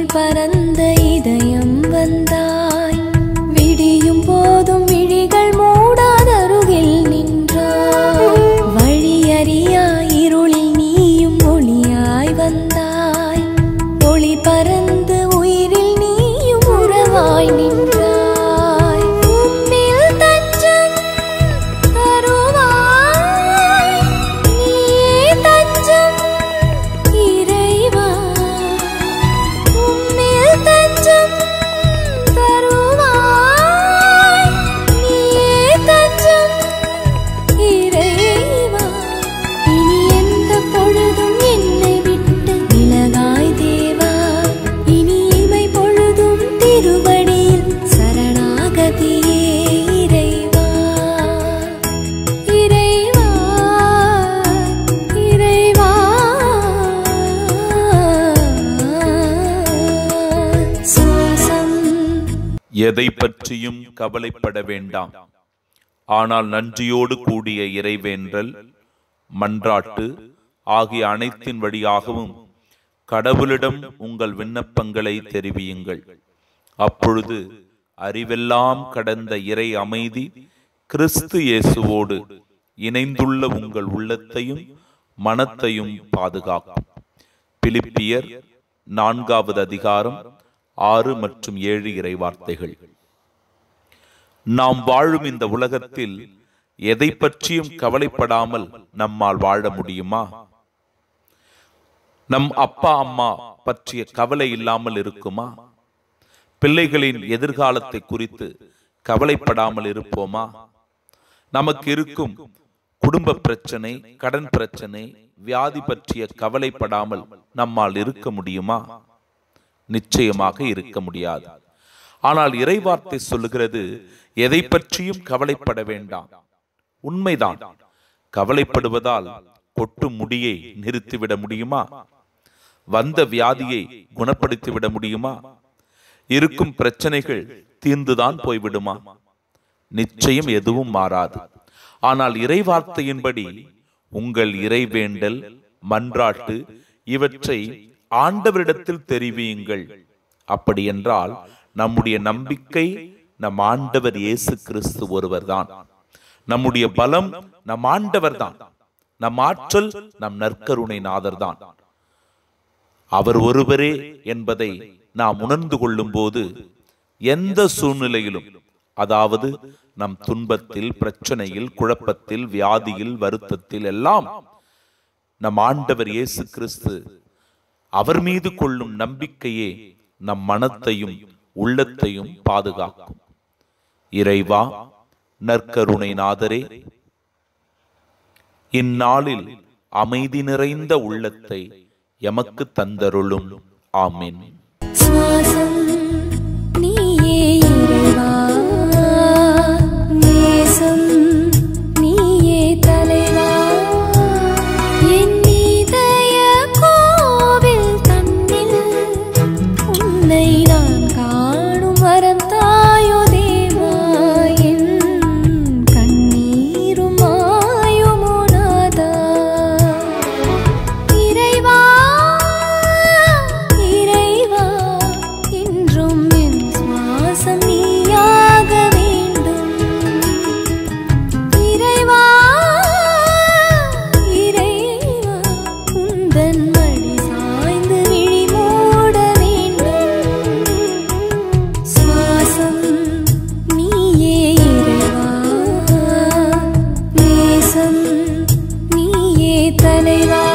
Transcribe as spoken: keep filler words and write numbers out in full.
வானில் பறந்த இதயம் வந்தாய். விடியும் போதும் விழிகள் மூடாதருகில் நின்றாய். வழியறியாய் இருளில் நீயும் ஒளியாய் வந்தாய். ஒளி பறந்து உயிரில் நீயும் உறவாய் நின்றாய். எதை பற்றியும் கவலைப்பட வேண்டாம். ஆனால் நன்றியோடு கூடிய இறைவேண்டல், மன்றாட்டு ஆகிய அனைத்தின் வழியாகவும் கடவுளிடம் உங்கள் விண்ணப்பங்களை தெரிவியுங்கள். அப்பொழுது அறிவெல்லாம் கடந்த இறை அமைதி கிறிஸ்து இயேசுவோடு இணைந்துள்ள உங்கள் உள்ளத்தையும் மனத்தையும் பாதுகாக்கும். பிலிப்பியர் நான்காவது அதிகாரம் ஆறு மற்றும் ஏழு இறை வார்த்தைகள். நாம் வாழும் இந்த உலகத்தில் எதை பற்றியும் கவலைப்படாமல் நம்மால் வாழ முடியுமா? நம் அப்பா அம்மா பற்றிய கவலை இல்லாமல் இருக்குமா? பிள்ளைகளின் எதிர்காலத்தை குறித்து கவலைப்படாமல் இருப்போமா? நமக்கு இருக்கும் குடும்ப பிரச்சனை, கடன் பிரச்சனை, வியாதி பற்றிய கவலைப்படாமல் நம்மால் இருக்க முடியுமா? நிச்சயமாக இருக்க முடியாது. ஆனால் இறைவார்த்தை சொல்லுகிறது, எதை பற்றியும் கவலைப்பட வேண்டாம். உண்மைதான். கவலைப்படுவதால் கொட்டு முடியை நிறுத்திவிட முடியுமா? வந்த வியாதியை குணப்படுத்திவிட முடியுமா? இருக்கும் பிரச்சனைகள் தீர்ந்துதான் போய்விடுமா? நிச்சயம் எதுவும் மாறாது. ஆனால் இறைவார்த்தையின்படி உங்கள் இறைவேண்டல், மன்றாட்டு இவற்றை ஆண்டவரிடத்தில் தெரிவியுங்கள். அப்படி என்றால் நம்முடைய நம்பிக்கை நம் ஆண்டவர் இயேசு கிறிஸ்து ஒருவர்தான். நம்முடைய பலம் நம் ஆண்டவர் தான். நம் ஆற்றல் நம் நற்கருணை நாதர் தான். அவர் ஒருவரே என்பதை நாம் உணர்ந்து கொள்ளும் போது எந்த சூழ்நிலையிலும், அதாவது நம் துன்பத்தில், பிரச்சனையில், குழப்பத்தில், வியாதியில், வருத்தத்தில் எல்லாம் நம் ஆண்டவர் இயேசு கிறிஸ்து, அவர் மீது கொள்ளும் நம்பிக்கையே நம் மனத்தையும் உள்ளத்தையும் பாதுகாக்கும். இறைவா, நற்கருணை நாதரே, இந்நாளில் அமைதி நிறைந்த உள்ளத்தை எமக்கு தந்தருளும். ஆமென். தலைவா